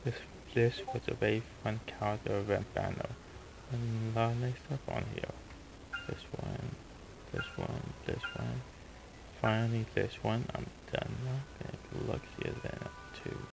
This this was a very fun character event banner. And a lot of nice stuff on here. This one, this one, this one. Finally this one. I'm done now. It looks here then two.